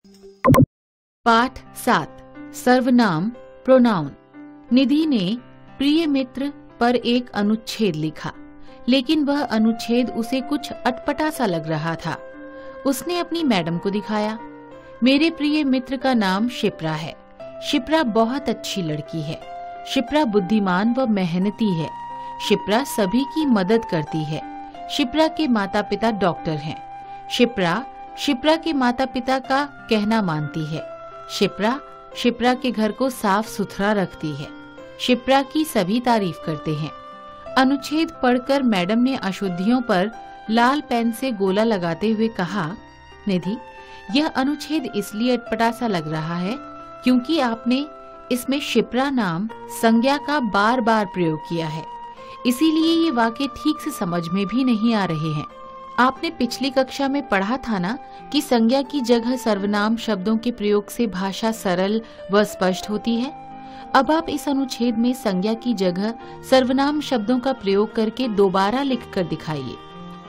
पाठ 7 सर्वनाम प्रोनाउन। निधि ने प्रिय मित्र पर एक अनुच्छेद लिखा, लेकिन वह अनुच्छेद उसे कुछ अटपटा सा लग रहा था। उसने अपनी मैडम को दिखाया। मेरे प्रिय मित्र का नाम शिप्रा है। शिप्रा बहुत अच्छी लड़की है। शिप्रा बुद्धिमान व मेहनती है। शिप्रा सभी की मदद करती है। शिप्रा के माता पिता डॉक्टर हैं। शिप्रा के माता पिता का कहना मानती है। शिप्रा के घर को साफ सुथरा रखती है। शिप्रा की सभी तारीफ करते हैं। अनुच्छेद पढ़कर मैडम ने अशुद्धियों पर लाल पेन से गोला लगाते हुए कहा, निधि, यह अनुच्छेद इसलिए अटपटा सा लग रहा है क्योंकि आपने इसमें शिप्रा नाम संज्ञा का बार बार प्रयोग किया है। इसीलिए ये वाक्य ठीक से समझ में भी नहीं आ रहे हैं। आपने पिछली कक्षा में पढ़ा था ना कि संज्ञा की जगह सर्वनाम शब्दों के प्रयोग से भाषा सरल व स्पष्ट होती है। अब आप इस अनुच्छेद में संज्ञा की जगह सर्वनाम शब्दों का प्रयोग करके दोबारा लिखकर दिखाइए।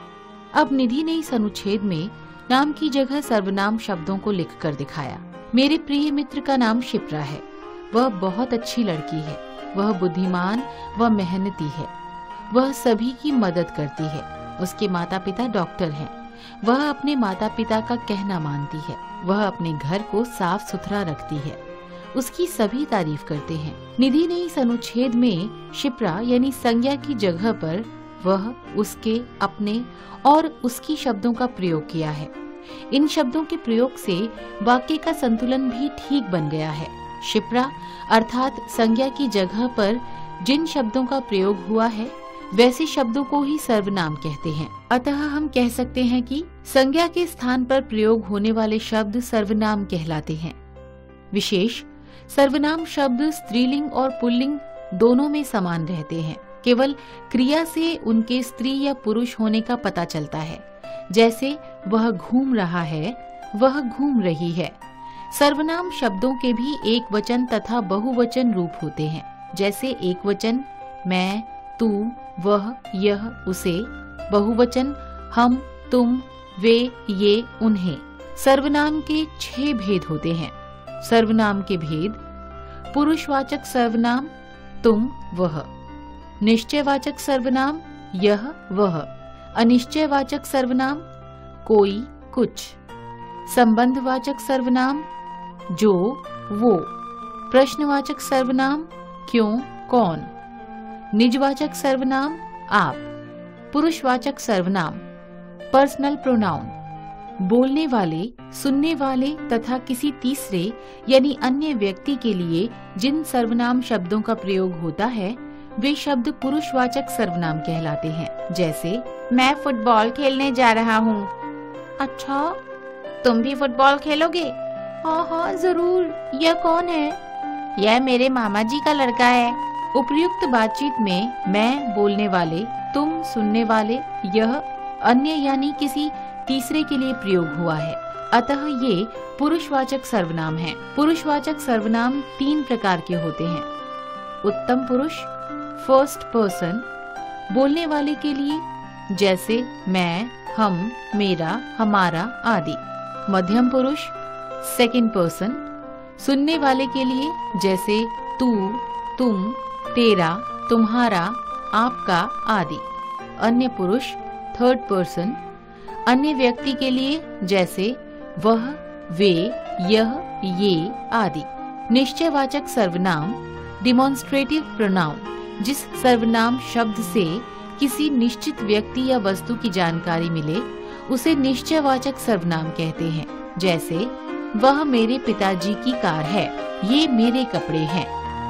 अब निधि ने इस अनुच्छेद में नाम की जगह सर्वनाम शब्दों को लिखकर दिखाया। मेरे प्रिय मित्र का नाम शिप्रा है। वह बहुत अच्छी लड़की है। वह बुद्धिमान व मेहनती है। वह सभी की मदद करती है। उसके माता पिता डॉक्टर हैं। वह अपने माता पिता का कहना मानती है। वह अपने घर को साफ सुथरा रखती है। उसकी सभी तारीफ करते हैं। निधि ने इस अनुच्छेद में शिप्रा यानी संज्ञा की जगह पर वह, उसके, अपने और उसकी शब्दों का प्रयोग किया है। इन शब्दों के प्रयोग से वाक्य का संतुलन भी ठीक बन गया है। शिप्रा अर्थात संज्ञा की जगह पर जिन शब्दों का प्रयोग हुआ है वैसे शब्दों को ही सर्वनाम कहते हैं। अतः हम कह सकते हैं कि संज्ञा के स्थान पर प्रयोग होने वाले शब्द सर्वनाम कहलाते हैं। विशेष सर्वनाम शब्द स्त्रीलिंग और पुल्लिंग दोनों में समान रहते हैं। केवल क्रिया से उनके स्त्री या पुरुष होने का पता चलता है। जैसे वह घूम रहा है, वह घूम रही है। सर्वनाम शब्दों के भी एक वचन तथा बहुवचन रूप होते हैं। जैसे एक वचन मैं, तू, वह, यह, उसे। बहुवचन हम, तुम, वे, ये, उन्हें। सर्वनाम के 6 भेद होते हैं। सर्वनाम के भेद: पुरुषवाचक सर्वनाम तुम, वह। निश्चयवाचक सर्वनाम यह, वह। अनिश्चयवाचक सर्वनाम कोई, कुछ। संबंधवाचक सर्वनाम जो, वो। प्रश्नवाचक सर्वनाम क्यों, कौन। निजवाचक सर्वनाम आप। पुरुषवाचक सर्वनाम पर्सनल प्रोनाउन बोलने वाले, सुनने वाले तथा किसी तीसरे यानी अन्य व्यक्ति के लिए जिन सर्वनाम शब्दों का प्रयोग होता है वे शब्द पुरुषवाचक सर्वनाम कहलाते हैं। जैसे मैं फुटबॉल खेलने जा रहा हूँ। अच्छा, तुम भी फुटबॉल खेलोगे? हाँ जरूर। यह कौन है? यह मेरे मामा जी का लड़का है। उपयुक्त बातचीत में मैं बोलने वाले, तुम सुनने वाले, यह अन्य यानी किसी तीसरे के लिए प्रयोग हुआ है। अतः ये पुरुषवाचक सर्वनाम हैं। पुरुषवाचक सर्वनाम 3 प्रकार के होते हैं। उत्तम पुरुष फर्स्ट पर्सन बोलने वाले के लिए, जैसे मैं, हम, मेरा, हमारा आदि। मध्यम पुरुष सेकंड पर्सन सुनने वाले के लिए, जैसे तू, तुम, तेरा, तुम्हारा, आपका आदि। अन्य पुरुष थर्ड पर्सन अन्य व्यक्ति के लिए, जैसे वह, वे, यह, ये आदि। निश्चयवाचक सर्वनाम डिमॉन्स्ट्रेटिव प्रोनाउन जिस सर्वनाम शब्द से किसी निश्चित व्यक्ति या वस्तु की जानकारी मिले उसे निश्चयवाचक सर्वनाम कहते हैं। जैसे वह मेरे पिताजी की कार है। ये मेरे कपड़े हैं।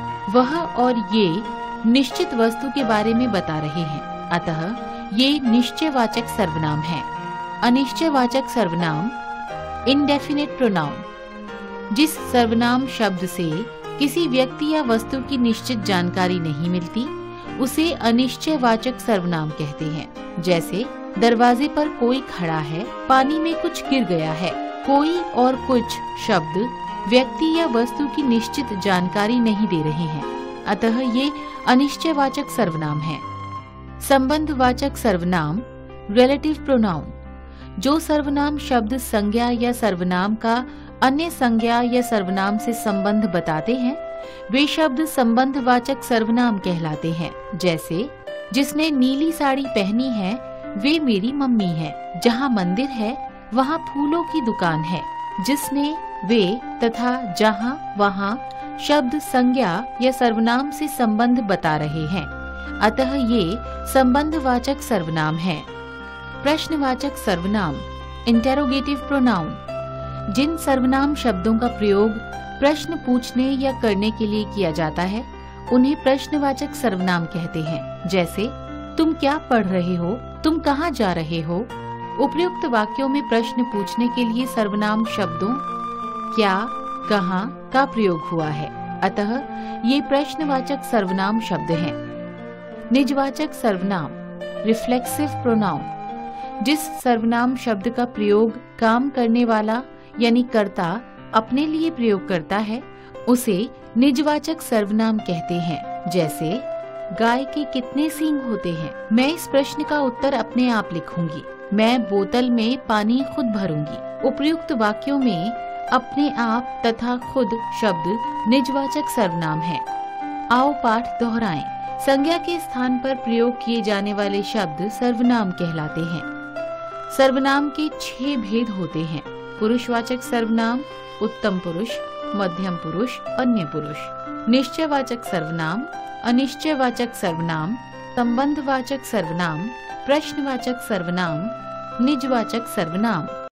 वह और ये निश्चित वस्तु के बारे में बता रहे हैं। अतः ये निश्चयवाचक सर्वनाम है। अनिश्चयवाचक सर्वनाम इंडेफिनिट प्रोनाउन जिस सर्वनाम शब्द से किसी व्यक्ति या वस्तु की निश्चित जानकारी नहीं मिलती उसे अनिश्चयवाचक सर्वनाम कहते हैं। जैसे दरवाजे पर कोई खड़ा है, पानी में कुछ गिर गया है। कोई और कुछ शब्द व्यक्ति या वस्तु की निश्चित जानकारी नहीं दे रहे हैं, अतः ये अनिश्चयवाचक सर्वनाम है। संबंधवाचक सर्वनाम रिलेटिव प्रोनाउन जो सर्वनाम शब्द संज्ञा या सर्वनाम का अन्य संज्ञा या सर्वनाम से संबंध बताते हैं, वे शब्द संबंधवाचक सर्वनाम कहलाते हैं। जैसे जिसने नीली साड़ी पहनी है वे मेरी मम्मी है। जहाँ मंदिर है वहाँ फूलों की दुकान है। जिसने, वे तथा जहाँ, वहाँ शब्द संज्ञा या सर्वनाम से संबंध बता रहे हैं, अतः ये संबंधवाचक सर्वनाम हैं। प्रश्नवाचक सर्वनाम, इंटेरोगेटिव प्रोनाउन, जिन सर्वनाम शब्दों का प्रयोग प्रश्न पूछने या करने के लिए किया जाता है उन्हें प्रश्नवाचक सर्वनाम कहते हैं। जैसे तुम क्या पढ़ रहे हो, तुम कहाँ जा रहे हो। उपयुक्त वाक्यों में प्रश्न पूछने के लिए सर्वनाम शब्दों क्या, कहाँ का प्रयोग हुआ है, अतः ये प्रश्नवाचक सर्वनाम शब्द हैं। निजवाचक सर्वनाम, रिफ्लेक्सिव प्रोनाउन, जिस सर्वनाम शब्द का प्रयोग काम करने वाला यानी कर्ता अपने लिए प्रयोग करता है उसे निजवाचक सर्वनाम कहते हैं। जैसे गाय के कितने सींग होते हैं। मैं इस प्रश्न का उत्तर अपने आप लिखूंगी। मैं बोतल में पानी खुद भरूंगी। उपयुक्त वाक्यों में अपने आप तथा खुद शब्द निजवाचक सर्वनाम है। आओ पाठ दोहराएं। संज्ञा के स्थान पर प्रयोग किए जाने वाले शब्द सर्वनाम कहलाते हैं। सर्वनाम के 6 भेद होते हैं। पुरुषवाचक सर्वनाम, उत्तम पुरुष, मध्यम पुरुष, अन्य पुरुष। निश्चयवाचक सर्वनाम, अनिश्चयवाचक सर्वनाम, संबंधवाचक सर्वनाम, प्रश्नवाचक सर्वनाम, निजवाचक सर्वनाम।